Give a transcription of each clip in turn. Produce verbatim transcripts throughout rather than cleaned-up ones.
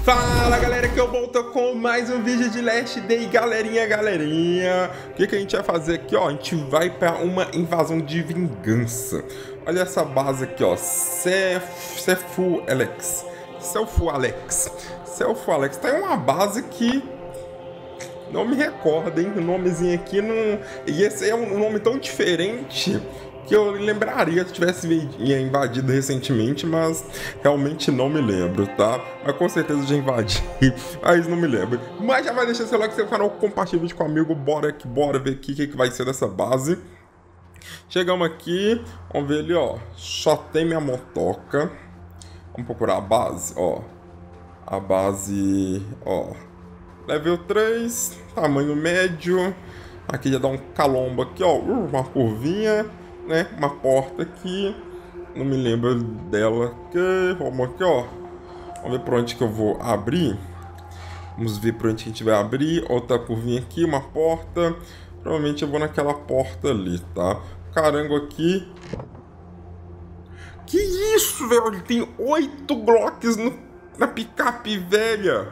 Fala galera, que eu volto com mais um vídeo de Last Day, galerinha, galerinha. O que, que a gente vai fazer aqui, ó? A gente vai para uma invasão de vingança. Olha essa base aqui, ó, Selfu Alex. Selfu Alex. Selfu Alex. Tem uma base que não me recordo, hein? O nomezinho aqui não... E esse é um nome tão diferente que eu lembraria se tivesse invadido recentemente, mas realmente não me lembro, tá? Mas com certeza já invadi, mas não me lembro. Mas já vai deixar seu like, seu canal, compartilha o vídeo com o amigo, bora aqui, bora ver aqui o que, que vai ser dessa base. Chegamos aqui, vamos ver ali, ó, só tem minha motoca. Vamos procurar a base, ó. A base, ó, level três, tamanho médio. Aqui já dá um calombo aqui, ó, uma curvinha, né? Uma porta aqui. Não me lembro dela aqui. Vamos aqui, ó. Vamos ver por onde que eu vou abrir. Vamos ver por onde que a gente vai abrir. Outra curvinha aqui, uma porta. Provavelmente eu vou naquela porta ali, tá? Carango aqui. Que isso, velho? Ele tem oito Glocks no, na picape velha.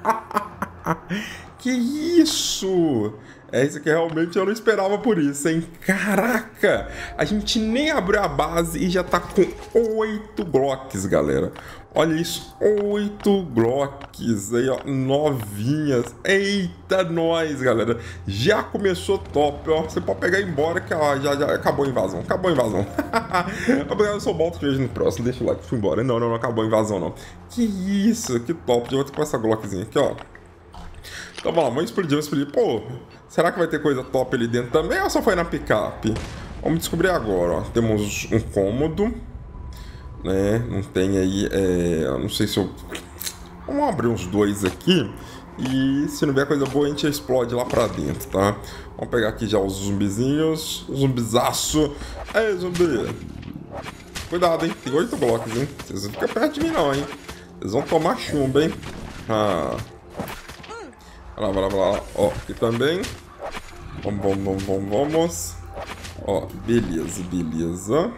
Que isso? É isso que realmente eu não esperava por isso, hein? Caraca! A gente nem abriu a base e já tá com oito Glocks, galera. Olha isso, oito Glocks aí, ó, novinhas. Eita, nós, galera. Já começou top, ó. Você pode pegar e ir embora que ó, já, já acabou a invasão. Acabou a invasão. Obrigado, eu sou o Balto, te vejo no próximo. Deixa o like, fui embora. Não, não, não acabou a invasão, não. Que isso, que top. Já vou ter com essa Glockzinha aqui, ó. Então vamos lá, vamos explodir, vamos explodir. Pô, será que vai ter coisa top ali dentro também ou só foi na picape? Vamos descobrir agora, ó. Temos um cômodo, né? Não tem aí, é... não sei se eu... Vamos abrir uns dois aqui. E se não vier coisa boa, a gente explode lá pra dentro, tá? Vamos pegar aqui já os zumbizinhos. Zumbizaço. Aí, zumbi. Cuidado, hein? Tem oito blocos, hein? Vocês não ficam perto de mim, não, hein? Vocês vão tomar chumbo, hein? Ah... Vai lá, vai lá, vai lá. Ó, aqui também. Vamos, vamos, vamos, vamos, vamos. Ó, beleza, beleza.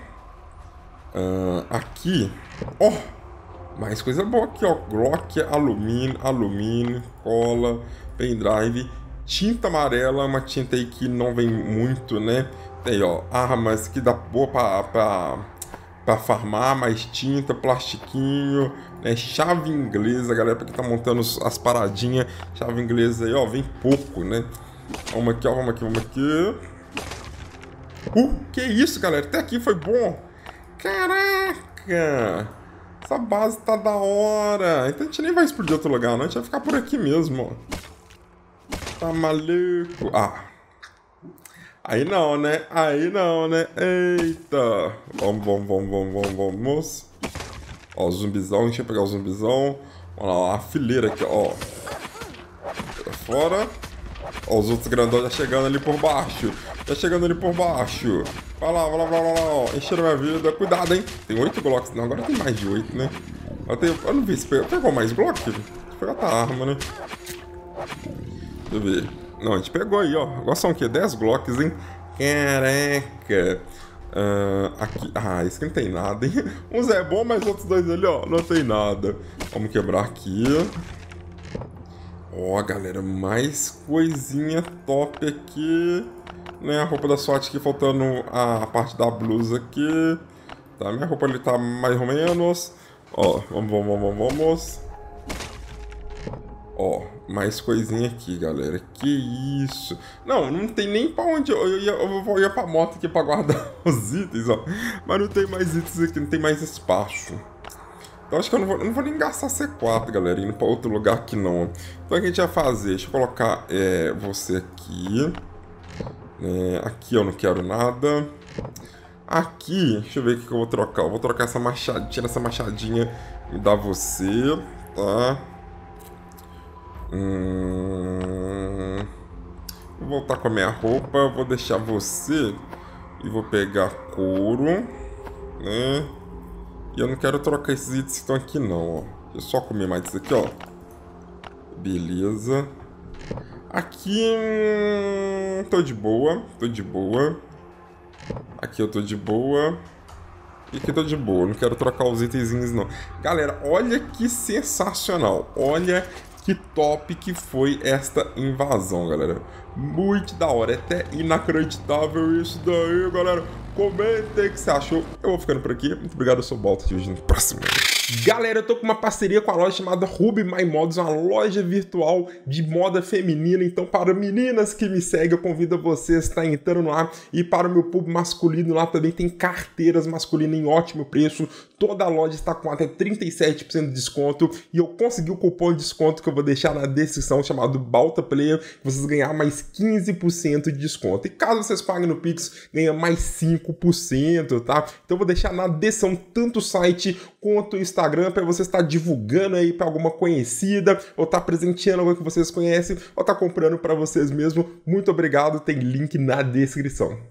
Uh, aqui. Ó, mais coisa boa aqui, ó. Glock, alumínio, alumínio, cola, pendrive, tinta amarela, uma tinta aí que não vem muito, né? Tem, ó, armas que dá boa pra... pra... pra farmar, mais tinta, plastiquinho, né? Chave inglesa, galera, pra quem tá montando as paradinhas, chave inglesa aí, ó, vem pouco, né? Vamos aqui, ó, vamos aqui, vamos aqui. Uh, que isso, galera, até aqui foi bom. Caraca, essa base tá da hora. Então a gente nem vai explodir outro lugar, não, a gente vai ficar por aqui mesmo, ó. Tá maluco. Ah, aí não, né? Aí não, né? Eita! Vamos, vamos, vamos, vamos, vamos, vamos. Ó, o zumbizão, deixa eu pegar o zumbizão. Olha lá, a fileira aqui, ó. Pra fora. Ó, os outros grandões já chegando ali por baixo. Já chegando ali por baixo. Vai lá, vai lá, vai lá, vai lá, ó. Encheram minha vida. Cuidado, hein? Tem oito Glocks. Não, agora tem mais de oito, né? Eu, tenho... eu não vi se pegou. Pegou mais Glock? Deixa eu pegar outra arma, né? Deixa eu ver. Não, a gente pegou aí, ó. Agora são o quê? dez Glocks, hein? Caraca. Uh, aqui... Ah, isso aqui não tem nada, hein? Uns é bom, mas outros dois ali, ó, não tem nada. Vamos quebrar aqui. Ó, galera, mais coisinha top aqui. Né? A roupa da SWAT aqui, faltando a parte da blusa aqui. Tá, minha roupa ali tá mais ou menos. Ó, vamos, vamos, vamos, vamos. Ó, mais coisinha aqui, galera. Que isso? Não, não tem nem pra onde... Eu ia, eu ia pra moto aqui pra guardar os itens, ó. Mas não tem mais itens aqui, não tem mais espaço. Então acho que eu não vou, não vou nem gastar C quatro, galera, indo pra outro lugar aqui não. Então o que a gente vai fazer? Deixa eu colocar é, você aqui. É, aqui eu não quero nada. Aqui, deixa eu ver o que eu vou trocar. Eu vou trocar essa machadinha, tira essa machadinha e dar você, tá? Hum... Vou voltar com a minha roupa. Vou deixar você e vou pegar couro, né? E eu não quero trocar esses itens que estão aqui não, ó. Deixa eu só comer mais isso aqui, ó. Beleza. Aqui... Hum, tô de boa. Tô de boa. Aqui eu tô de boa. E aqui tô de boa, não quero trocar os itenzinhos não. Galera, olha que sensacional. Olha que top que foi esta invasão, galera. Muito da hora, é até inacreditável isso daí, galera. Comenta aí o que você achou. Eu vou ficando por aqui. Muito obrigado, eu sou o Balta. Te vejo no próximo. Galera, eu tô com uma parceria com a loja chamada Ruby My Mods, uma loja virtual de moda feminina. Então, para meninas que me seguem, eu convido vocês a estar entrando lá. E para o meu público masculino, lá também tem carteiras masculinas em ótimo preço. Toda a loja está com até trinta e sete por cento de desconto. E eu consegui o cupom de desconto que eu vou deixar na descrição, chamado BaltaPlayer, que vocês ganhar mais quinze por cento de desconto. E caso vocês paguem no Pix, ganha mais cinco por cento, tá? Então eu vou deixar na descrição tanto o site quanto o Instagram para você estar divulgando aí para alguma conhecida, ou estar presenteando alguém que vocês conhecem, ou estar comprando para vocês mesmos. Muito obrigado, tem link na descrição.